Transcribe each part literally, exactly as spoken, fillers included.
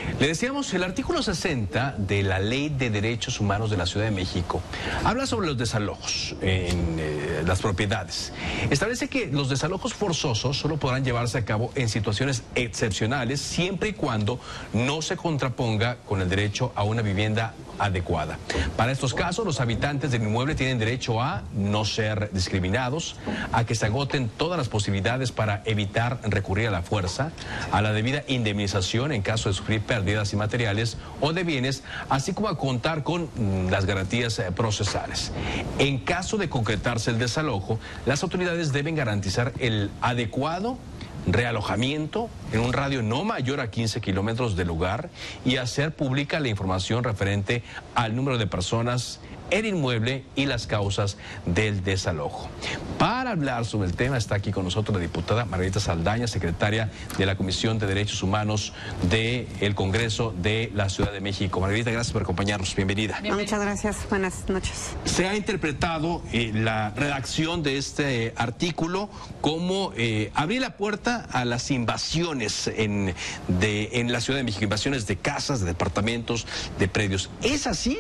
Le decíamos, el artículo sesenta de la Ley de Derechos Humanos de la Ciudad de México habla sobre los desalojos en eh, las propiedades. Establece que los desalojos forzosos solo podrán llevarse a cabo en situaciones excepcionales siempre y cuando no se contraponga con el derecho a una vivienda adecuada. Para estos casos, los habitantes del inmueble tienen derecho a no ser discriminados, a que se agoten todas las posibilidades para evitar recurrir a la fuerza, a la debida indemnización en caso de sufrir pérdidas inmateriales o de bienes, así como a contar con mm, las garantías eh, procesales. En caso de concretarse el desalojo, las autoridades deben garantizar el adecuado realojamiento en un radio no mayor a quince kilómetros del lugar y hacer pública la información referente al número de personas, el inmueble y las causas del desalojo. Para hablar sobre el tema está aquí con nosotros la diputada Margarita Saldaña, secretaria de la Comisión de Derechos Humanos del Congreso de la Ciudad de México. Margarita, gracias por acompañarnos. Bienvenida. Bienvenida. Muchas gracias. Buenas noches. Se ha interpretado eh, la redacción de este eh, artículo como eh, abrir la puerta a las invasiones en, de, en la Ciudad de México, invasiones de casas, de departamentos, de predios. ¿Es así?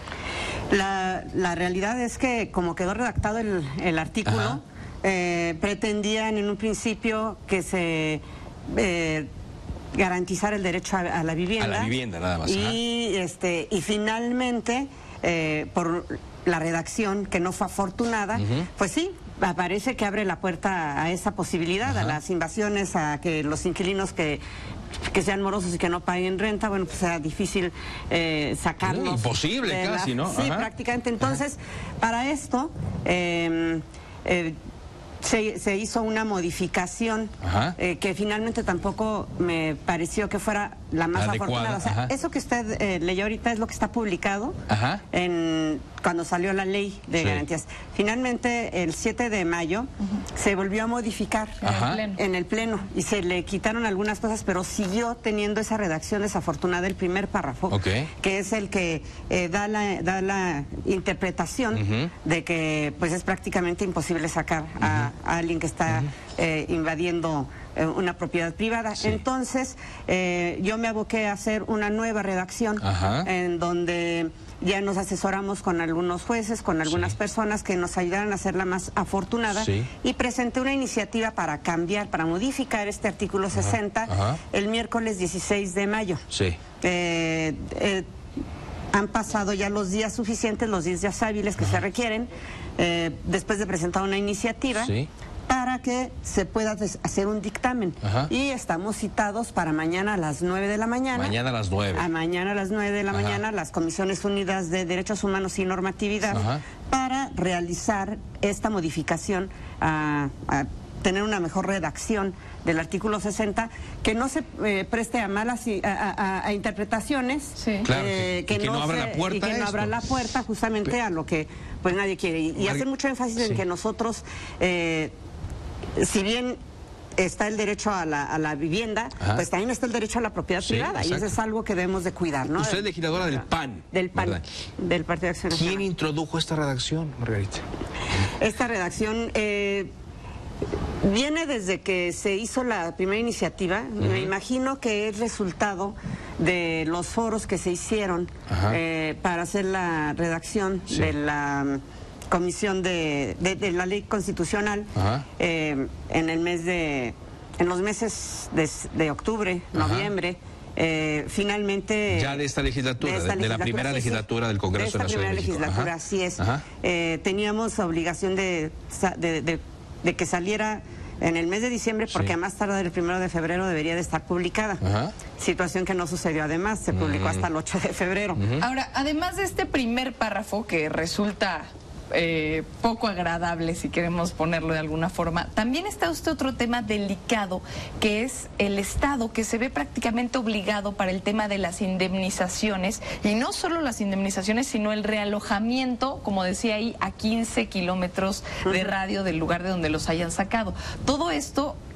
La, la realidad es que, como quedó redactado el, el artículo, eh, pretendían en un principio que se eh, garantizara el derecho a, a la vivienda. A la vivienda, nada más. Y, este, y finalmente, eh, por la redacción que no fue afortunada, uh-huh. pues sí, parece que abre la puerta a esa posibilidad, uh-huh. a las invasiones, a que los inquilinos que... que sean morosos y que no paguen renta, bueno, pues sea difícil eh, sacarlos. Imposible casi, la... ¿no? Sí, Ajá. prácticamente. Entonces, Ajá. para esto eh, eh, se, se hizo una modificación eh, que finalmente tampoco me pareció que fuera la más adecuada. afortunada. O sea, Ajá. eso que usted eh, leyó ahorita es lo que está publicado Ajá. en cuando salió la ley de sí. garantías. Finalmente, el siete de mayo, uh-huh. se volvió a modificar Ajá. en el pleno y se le quitaron algunas cosas, pero siguió teniendo esa redacción desafortunada el primer párrafo, okay. que es el que eh, da, la, da la interpretación uh-huh. de que pues es prácticamente imposible sacar uh-huh. a, a alguien que está uh-huh. eh, invadiendo eh, una propiedad privada. Sí. Entonces, eh, yo me aboqué a hacer una nueva redacción Ajá. en donde ya nos asesoramos con algunos jueces, con algunas sí. personas que nos ayudaran a hacerla más afortunada sí. y presenté una iniciativa para cambiar, para modificar este artículo Ajá. sesenta Ajá. el miércoles dieciséis de mayo. Sí. Eh, eh, han pasado ya los días suficientes, los diez días hábiles que Ajá. se requieren, eh, después de presentar una iniciativa. Sí. para que se pueda hacer un dictamen. Ajá. Y estamos citados para mañana a las nueve de la mañana. Mañana a las nueve. A mañana a las nueve de la Ajá. mañana, las Comisiones Unidas de Derechos Humanos y Normatividad, Ajá. para realizar esta modificación, a, a tener una mejor redacción del artículo sesenta, que no se eh, preste a malas a, a, a interpretaciones, sí. claro, eh, que, que, que, no, no abra se, la puerta y que no abra la puerta justamente Pe a lo que pues nadie quiere. Y, y hace mucho énfasis sí. en que nosotros, eh, si bien está el derecho a la, a la vivienda, Ajá. pues también está el derecho a la propiedad sí, privada, exacto. y eso es algo que debemos de cuidar, ¿no? Usted es legisladora del P A N. Del P A N, ¿verdad? Del Partido de Acción Nacional. ¿Quién introdujo esta redacción, Margarita? Esta redacción eh, viene desde que se hizo la primera iniciativa. Uh-huh. Me imagino que es resultado de los foros que se hicieron eh, para hacer la redacción sí. de la Comisión de, de, de la Ley Constitucional eh, en el mes de, en los meses de, de octubre, Ajá. noviembre. Eh, finalmente ya de esta legislatura, de, esta de, legislatura, de la primera sí, legislatura sí, del Congreso de, de la Ciudad de México. Legislatura, así es. Eh, teníamos obligación de, de, de, de que saliera en el mes de diciembre, porque sí. a más tardar el primero de febrero debería de estar publicada. Ajá. Situación que no sucedió además, se publicó uh-huh. hasta el ocho de febrero. Uh-huh. Ahora, además de este primer párrafo que resulta Eh, poco agradable, si queremos ponerlo de alguna forma, también está usted otro tema delicado, que es el Estado, que se ve prácticamente obligado para el tema de las indemnizaciones, y no solo las indemnizaciones, sino el realojamiento, como decía ahí, a quince kilómetros de radio del lugar de donde los hayan sacado. Todo esto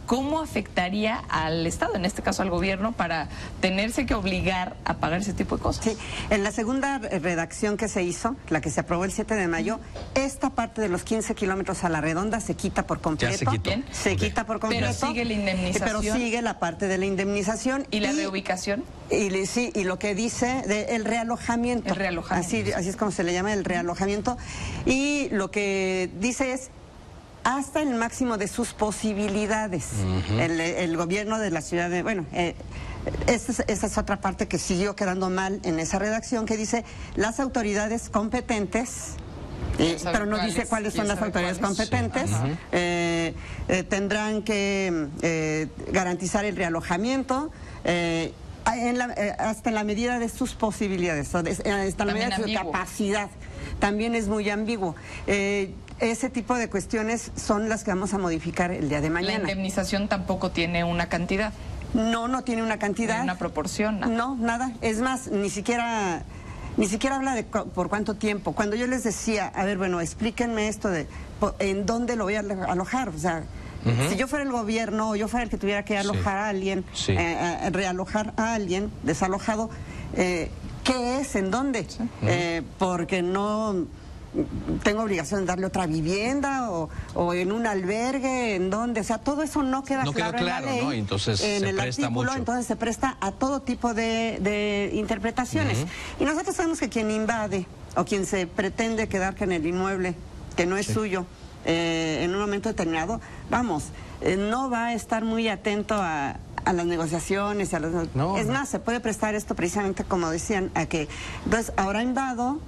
¿cómo afectaría al Estado, en este caso al gobierno, para tenerse que obligar a pagar ese tipo de cosas? Sí, en la segunda redacción que se hizo, la que se aprobó el siete de mayo, esta parte de los quince kilómetros a la redonda se quita por completo. Ya se quitó. Bien. Se Okay. quita por completo. Pero sigue la indemnización. Pero sigue la parte de la indemnización. ¿Y la reubicación? Y, y, sí, y lo que dice de el realojamiento. El realojamiento. Así, así es como se le llama, el realojamiento. Y lo que dice es hasta el máximo de sus posibilidades. Uh-huh. el, el gobierno de la ciudad de... Bueno, eh, esa es, esa es otra parte que siguió quedando mal en esa redacción, que dice las autoridades competentes... Eh, pero no dice cuáles son las autoridades cuáles? competentes. Sí. eh, eh, tendrán que eh, garantizar el realojamiento eh, en la, eh, hasta en la medida de sus posibilidades, hasta la medida de su capacidad. También es muy ambiguo. Eh, ese tipo de cuestiones son las que vamos a modificar el día de mañana. La indemnización tampoco tiene una cantidad. No, no tiene una cantidad. ¿Ni una proporción? Nada. No, nada. Es más, ni siquiera... Ni siquiera habla de por cuánto tiempo. Cuando yo les decía, a ver, bueno, explíquenme esto de en dónde lo voy a alojar. O sea, uh-huh. si yo fuera el gobierno o yo fuera el que tuviera que alojar sí. a alguien, sí. eh, realojar a alguien desalojado, eh, ¿qué es? ¿En dónde? Sí. Uh-huh. eh, porque no... tengo obligación de darle otra vivienda o, o en un albergue, en donde, o sea, todo eso no queda no claro, claro en la ley, ¿no? Entonces en se el presta artículo, mucho. Entonces se presta a todo tipo de, de interpretaciones. Uh-huh. Y nosotros sabemos que quien invade o quien se pretende quedar en el inmueble que no es sí. suyo, eh, en un momento determinado, vamos, eh, no va a estar muy atento a a las negociaciones, a los... No, es no. más, se puede prestar esto precisamente, como decían, a que, entonces, ahora invado,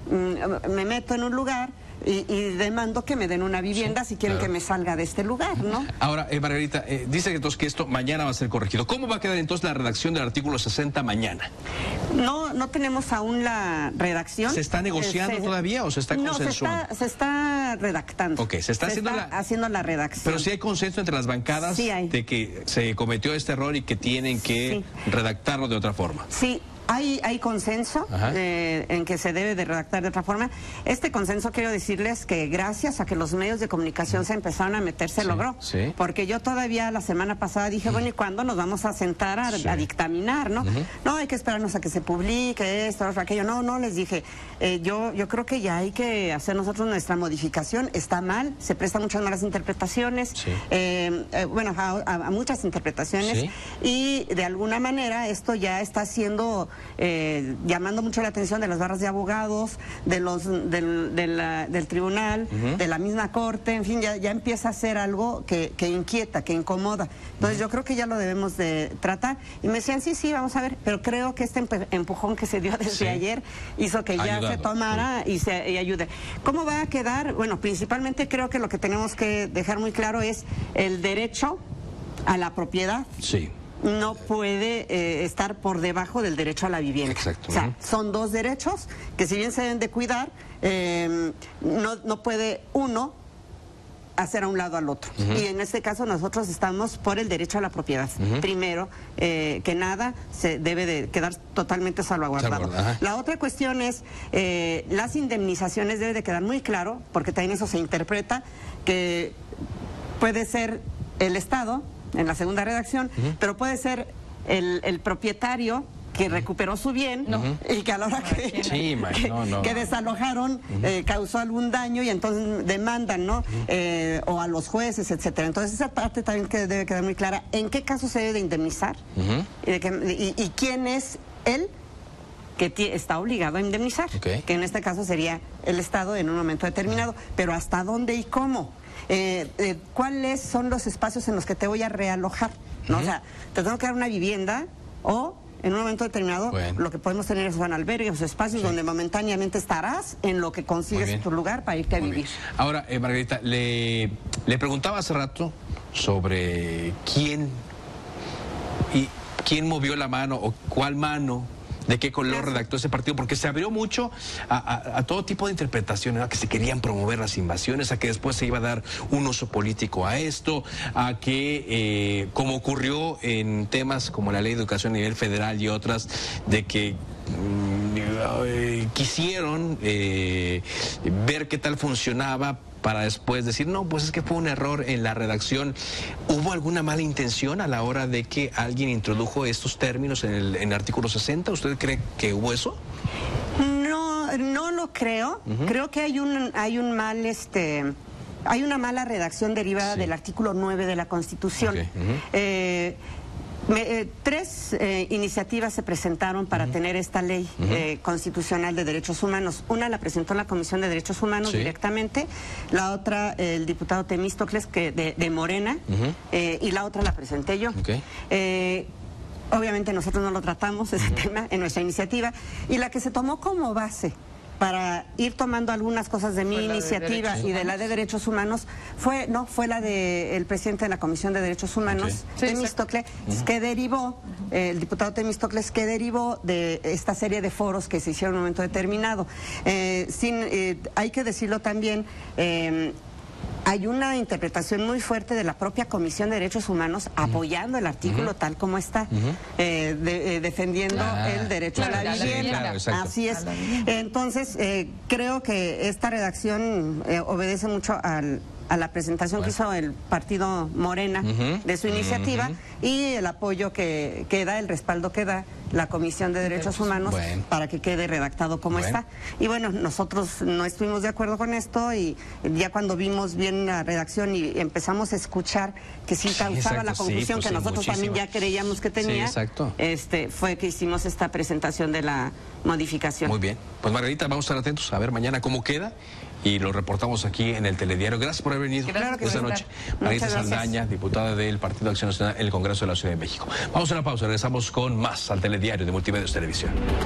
me meto en un lugar y, y demando que me den una vivienda sí, si quieren claro. que me salga de este lugar, ¿no? Ahora, eh, Margarita, eh, dice que entonces que esto mañana va a ser corregido. ¿Cómo va a quedar entonces la redacción del artículo sesenta mañana? No, no tenemos aún la redacción. ¿Se está negociando eh, se, todavía o se está consensuando? No, se está, se está redactando. Ok, se está, se haciendo, está la... haciendo la redacción. Pero sí hay consenso entre las bancadas sí hay. de que se cometió este error y que tienen que sí. redactarlo de otra forma. Sí. Hay, hay consenso eh, en que se debe de redactar de otra forma. Este consenso, quiero decirles que gracias a que los medios de comunicación se empezaron a meter, se sí, logró. Sí. Porque yo todavía la semana pasada dije, bueno, ¿y cuándo nos vamos a sentar a, sí. a dictaminar, no? Uh-huh. No, hay que esperarnos a que se publique esto, aquello. No, no, les dije, eh, yo, yo creo que ya hay que hacer nosotros nuestra modificación. Está mal, se presta muchas malas interpretaciones, sí. eh, eh, bueno, a, a, a muchas interpretaciones. Sí. Y de alguna manera esto ya está siendo... Eh, llamando mucho la atención de las barras de abogados, de los del, de la, del tribunal, uh-huh. de la misma corte, en fin, ya, ya empieza a ser algo que, que inquieta, que incomoda. Entonces uh-huh. yo creo que ya lo debemos de tratar. Y me decían, sí, sí, vamos a ver, pero creo que este empujón que se dio desde sí. ayer hizo que ya Ayudado. se tomara sí. y se y ayude. ¿Cómo va a quedar? Bueno, principalmente creo que lo que tenemos que dejar muy claro es el derecho a la propiedad. Sí. No puede eh, estar por debajo del derecho a la vivienda. Exacto. O sea, son dos derechos que si bien se deben de cuidar, eh, no, no puede uno hacer a un lado al otro. Uh-huh. Y en este caso nosotros estamos por el derecho a la propiedad. Uh-huh. Primero, eh, que nada se debe de quedar totalmente salvaguardado. Uh-huh. La otra cuestión es, eh, las indemnizaciones debe de quedar muy claro, porque también eso se interpreta, que puede ser el Estado, en la segunda redacción, uh-huh. pero puede ser el, el propietario que recuperó su bien no. y que a la hora que, sí, que, no, no. que desalojaron uh-huh. eh, causó algún daño y entonces demandan, ¿no? Uh-huh. eh, o a los jueces, etcétera. Entonces esa parte también que debe quedar muy clara. ¿En qué caso se debe de indemnizar? Uh-huh. y, de que, y, y quién es él que está obligado a indemnizar? Okay. Que en este caso sería el Estado en un momento determinado. Pero ¿hasta dónde y cómo? Eh, eh, ¿Cuáles son los espacios en los que te voy a realojar? ¿No? Uh-huh. O sea, te tengo que dar una vivienda o en un momento determinado bueno. lo que podemos tener son albergues o espacios sí. donde momentáneamente estarás en lo que consigues tu lugar para irte a Muy vivir. Bien. Ahora, eh, Margarita, le, le preguntaba hace rato sobre quién y quién movió la mano o cuál mano, de qué color redactó ese partido, porque se abrió mucho a, a, a todo tipo de interpretaciones, a que se querían promover las invasiones, a que después se iba a dar un uso político a esto, a que, eh, como ocurrió en temas como la Ley de Educación a nivel federal y otras, de que mm, eh, quisieron eh, ver qué tal funcionaba para después decir, no, pues es que fue un error en la redacción. ¿Hubo alguna mala intención a la hora de que alguien introdujo estos términos en el, en el artículo sesenta? ¿Usted cree que hubo eso? No, no lo creo. Uh-huh. Creo que hay un, hay un mal, este... hay una mala redacción derivada sí. del artículo nueve de la Constitución. Okay. Uh-huh. eh, Me, eh, tres eh, iniciativas se presentaron para uh-huh. tener esta ley uh-huh. eh, constitucional de derechos humanos. Una la presentó la Comisión de Derechos Humanos sí. directamente, la otra eh, el diputado Temístocles que de, de Morena uh-huh. eh, y la otra la presenté yo. Okay. Eh, obviamente nosotros no lo tratamos ese uh-huh. tema en nuestra iniciativa y la que se tomó como base para ir tomando algunas cosas de mi fue iniciativa de y de la de Derechos Humanos, fue no fue la del presidente de la Comisión de Derechos Humanos, okay. Temístocles, sí, uh-huh. que derivó, eh, el diputado Temístocles, que derivó de esta serie de foros que se hicieron en un momento determinado. Eh, sin, eh, hay que decirlo también, eh, hay una interpretación muy fuerte de la propia Comisión de Derechos Humanos uh-huh. apoyando el artículo uh-huh. tal como está, uh-huh. eh, de, eh, defendiendo ah, el derecho claro, a la vivienda. Sí, claro, así es. Entonces, eh, creo que esta redacción eh, obedece mucho al... a la presentación bueno. que hizo el partido Morena uh-huh. de su iniciativa uh-huh. y el apoyo que, que da, el respaldo que da la Comisión de Derechos Humanos bueno. para que quede redactado como bueno. está. Y bueno, nosotros no estuvimos de acuerdo con esto y ya cuando vimos bien la redacción y empezamos a escuchar que sí causaba exacto, la confusión sí, pues que sí, nosotros muchísimo. también ya creíamos que tenía, sí, exacto. este fue que hicimos esta presentación de la modificación. Muy bien. Pues Margarita, vamos a estar atentos a ver mañana cómo queda y lo reportamos aquí en el Telediario. Gracias por haber venido claro que esta sí, noche. Margarita Saldaña, diputada del Partido de Acción Nacional en el Congreso de la Ciudad de México. Vamos a una pausa, regresamos con más al Telediario de Multimedios Televisión.